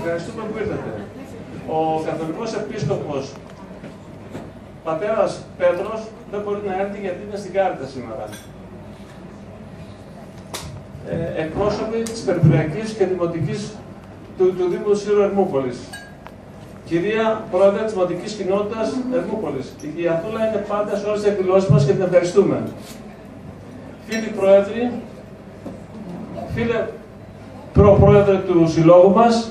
ευχαριστούμε που ήρθατε. Ο Καθολικός Επίσκοπος Πατέρας Πέτρος δεν μπορεί να έρθει γιατί είναι στην Κάρτα σήμερα. Εκπρόσωποι της Περιφερειακής και Δημοτικής του Δήμου Σύρου Ερμούπολης. Κυρία Πρόεδρε της Δημοτικής Κοινότητας Ερμούπολης, η κυρία Θούλα είναι πάντα σε όλες τις εκδηλώσεις μας και την ευχαριστούμε. Φίλοι Πρόεδροι, φίλε Προπρόεδρε του Συλλόγου μας,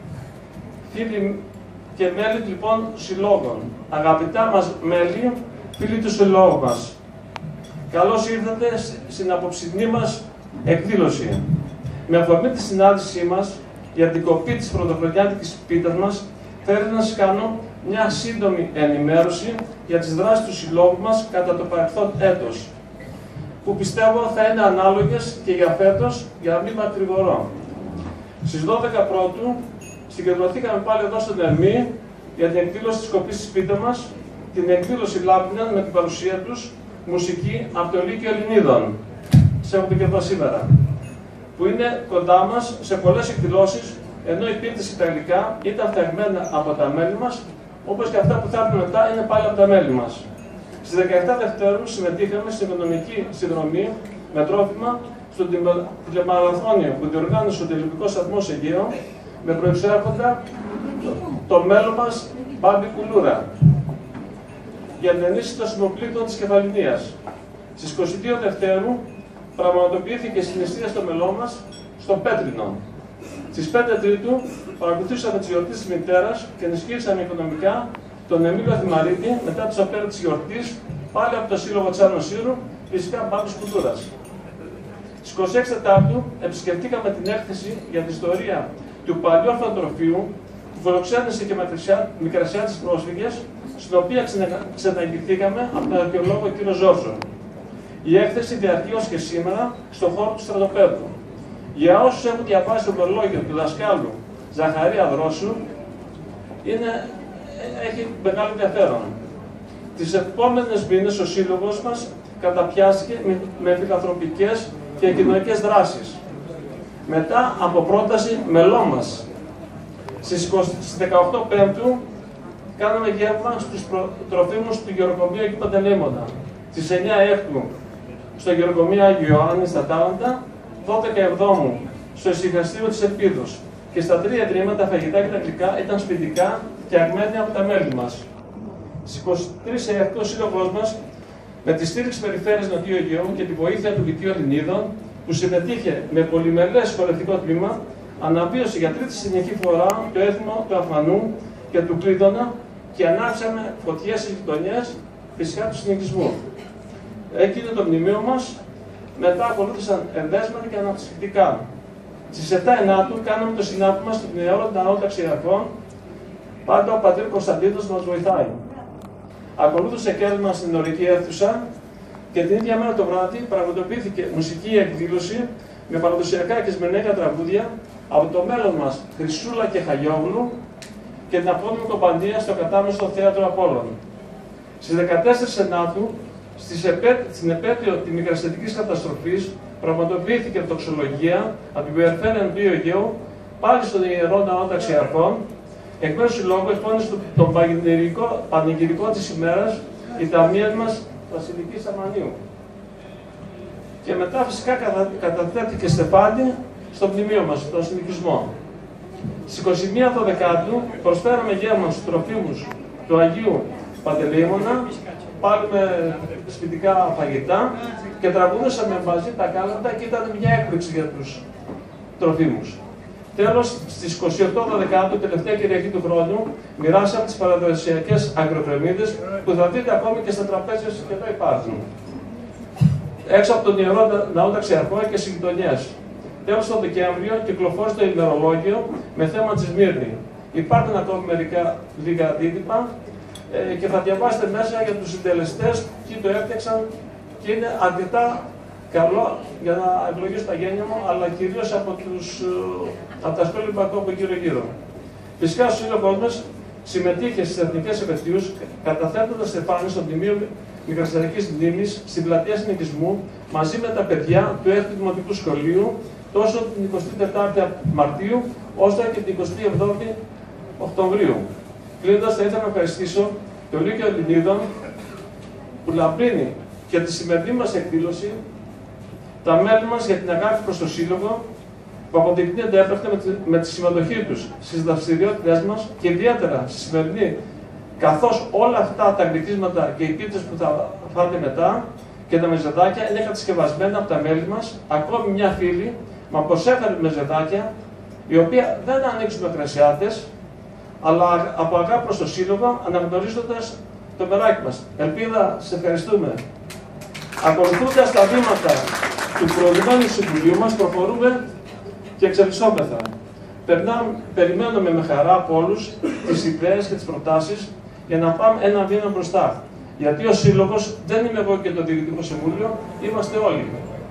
φίλοι και μέλη λοιπόν συλλόγων, αγαπητά μας μέλη, φίλοι του Συλλόγου μας, καλώς ήρθατε στην απόψινή μας εκδήλωση. Με αφορμή τη συνάντησή μας για την κοπή της πρωτοχρονιάτικης πίτας μας, θέλω να σας κάνω μια σύντομη ενημέρωση για τις δράσεις του Συλλόγου μας κατά το παρελθόν έτος, που πιστεύω θα είναι ανάλογες και για φέτος, για να μην μακρηγορώ. Στις 12 Πρώτου συγκεντρωθήκαμε πάλι εδώ στον Ερμή για την εκδήλωση της κοπής της πίτας μας. Την εκδήλωση λάβαιναν με την παρουσία τους μουσική από το Λύκειο Ελληνίδων, σε και εδώ σήμερα, που είναι κοντά μας σε πολλές εκδηλώσεις, ενώ οι πίτες και τα υλικά ήταν φτιαγμένα από τα μέλη μας, όπως και αυτά που θα έρθουν μετά είναι πάλι από τα μέλη μας. Στις 17 Δευτέρου συμμετείχαμε στην οικονομική συνδρομή με τρόφιμα στο τηλεμαραθώνιο που διοργάνωσε ο Τηλεοπτικός Σταθμός Αιγαίο με προεξάρχοντα το μέλλον μας Μπάμπη Κουλούρα για την ενίσχυση των σημοπλήκτων της Κεφαληνίας. Στις 22 Δευτέρου πραγματοποιήθηκε στην εστία στο μελό μας στο Πέτρινο. Στις 5 Τρίτου παρακολουθήσαμε τις γιορτές της μητέρας και ενισχύσαμε οικονομικά τον Εμίλιο Θυμαρίτη μετά τις οπέρες της γιορτής, πάλι από το Σύλλογο Τσάνο Σύρου, φυσικά Μπάμπης Κουλούρας. Στις 26 Τετάρτου επισκεφτήκαμε την έκθεση για την ιστορία του παλιού ορφανοτροφείου που φιλοξένησε και μικρασιάτες πρόσφυγες, στην οποία ξεναγηθήκαμε από τον αρχαιολόγο κ. Ζόρζο. Η έκθεση διαρκεί ως και σήμερα στον χώρο του στρατοπέδου. Για όσους έχουν διαβάσει το προλόγιο του δασκάλου Ζαχαρία Δρόσου, έχει μεγάλο ενδιαφέρον. Τις επόμενες μήνες ο Σύλλογος μας καταπιάστηκε με φιλανθρωπικές και κοινωνικές δράσεις. Μετά από πρόταση μελών μας. Στις 18 Πέμπτου κάναμε γεύμα στους τροφίμους του γεροκομείου εκεί Παντελήμωνα. Στις 9 Έκτου στο γεροκομείο Άγιο Ιωάννη στα Τάλαντα, 12 Εβδόμου στο ησυχαστήριο της Επίδους. Και στα 3 ιδρύματα φαγητά και τα γλυκά ήταν σπιτικά φτιαγμένοι από τα μέλη μας. Στις 23 Έκτου ο Σύλλογος μας, με τη στήριξη Περιφέρειας Νοτιού Αιγαίου και τη βοήθεια του Λυκείου Ελληνίδων, που συμμετείχε με πολυμελές χορευτικό τμήμα, αναβίωσε για τρίτη συνεχή φορά το έθιμο του Αφανού και του Κλείδωνα και ανάψαμε φωτιές στις γειτονιές, φυσικά του συνοικισμού. Έγινε το μνημείο μας, μετά ακολούθησαν ενδέσματα και αναψυκτικά. Στις 7 Ενάτου κάναμε το συνάπτωμα στον Νεόρο Ναό Ταξιαρχών, πάντα ο πατήρ Κωνσταντίνος μας βοηθάει. Ακολούθησε κέρδημα στην ορική αίθουσα και την ίδια μέρα το βράδυ πραγματοποιήθηκε μουσική εκδήλωση με παραδοσιακά και σμενέκα τραγούδια από το μέλλον μας Χρυσούλα και Χαγιόγλου και την απόδομη κομπανία στο κατάμεστο Θέατρο Απόλλων. Στις 14 Ενάτου, στην επέτειο της μικρασιατικής καταστροφής, πραγματοποιήθηκε δοξολογία από την Περιφέρεια του Αιγαίου πάλι στον Ιερό Ναό Ταξιαρχών. Εκ μέρους του Συλλόγου εκπώνησε τον πανηγυρικό της ημέρας η ταμεία μας Βασιλική Σαμανίου. Και μετά φυσικά καταθέθηκε στεφάνι στο μνημείο μας, στον συνοικισμό. Στις 21 Δεκάτου προσφέραμε γεύμα στους τροφίμους του Αγίου Παντελήμωνα, πάλι με σπιτικά φαγητά και τραγουδούσαμε μαζί τα κάλαντα και ήταν μια έκπληξη για τους τροφίμους. Τέλος, στις 28 Δεκάτου, τελευταία Κυριακή του χρόνου, μοιράσαμε τις παραδοσιακές αγροκρεμμύδες που θα δείτε ακόμη και στα τραπέζια και εδώ υπάρχουν. Έξω από τον Ιερό Ναό Ταξιαρχών και στις γειτονιές. Τέλος, τον Δεκέμβριο κυκλοφόρησε το ημερολόγιο με θέμα τη Σμύρνη. Υπάρχουν ακόμη λίγα αντίτυπα και θα διαβάσετε μέσα για τους συντελεστές ποιοι το έφτιαξαν και είναι αρκετά καλό για να ευλογήσω τα γένια μου, αλλά κυρίως από τα σχόλια που ακούω γύρω-γύρω. Φυσικά, ο Σύλλογος μας συμμετείχε στις εθνικές επαιτίους, καταθέτοντας στεφάνι στο Μνημείο Μικρασιατικής Μνήμης στην πλατεία Συνοικισμού μαζί με τα παιδιά του 6ου Δημοτικού Σχολείου, τόσο την 24η Μαρτίου ώστε και την 27η Οκτωβρίου. Κλείνοντας, θα ήθελα να ευχαριστήσω το Λύκειο Ελληνίδων που λαμπρύνει και τη σημερινή μας εκδήλωση, τα μέλη μας για την αγάπη προς το Σύλλογο, που αποδεικνύεται έπρεπτα με τη συμμετοχή τους στις δραστηριότητες μας και ιδιαίτερα στη σημερινή, καθώς όλα αυτά τα γλυκίσματα και οι πίτσες που θα φάτε μετά και τα μεζεδάκια είναι κατασκευασμένα από τα μέλη μας. Ακόμη μια φίλη μα προσέφερε μεζεδάκια, οι οποία δεν ανοίξουν με κρασιάτες, αλλά από αγάπη προς το Σύλλογο, αναγνωρίζοντας το μεράκι μας. Ελπίδα, σε ευχαριστούμε. Ακολουθώντας τα βήματα του προηγουμένου συμβουλίου μας, προχωρούμε και εξελισσόμεθα. Περιμένουμε με χαρά από όλους τις ιδέες και τις προτάσεις για να πάμε ένα βήμα μπροστά. Γιατί ο Σύλλογος δεν είμαι εγώ και το Διοικητικό Συμβούλιο, είμαστε όλοι.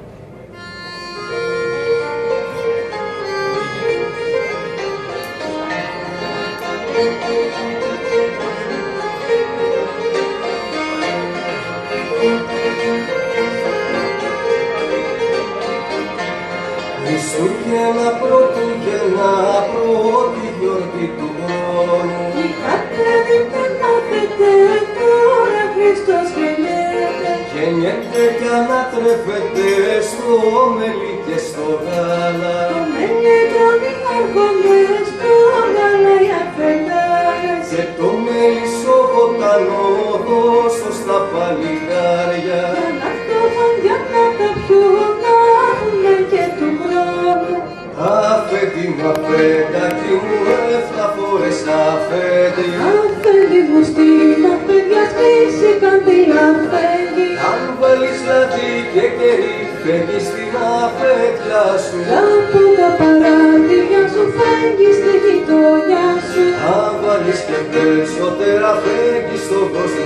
Χριστούγεννα, Πρωτούγεννα, πρώτη γιορτή του χρόνου. Είχατε δείτε μάθετε, τώρα Χριστός γεννιέται. Γεννιέται κι ανατρέφεται στο μέλι και στο γάλα. Το μέλι τρώνε οι άρχοντες, το γάλα οι αφεντάδες. Και το μέλι σοβοτανό δώσω στα παλικάρια. Για να φτωχούν, για να τα πιούν, να έχουμε και του χρόνου. Αφέντη μου, αφέντακι μου, 7 φορές αφέντη. Αφέντη μου στην αφέντια σβήσηκαν τη λαφέντη. Αν βάλεις λάδι και κερί, φεύγεις στην αφέντια σου. Από τα παράθυρια σου φεύγεις στη γειτονιά σου. Αν βάλεις και περισσότερα, φεύγεις στον κόσμο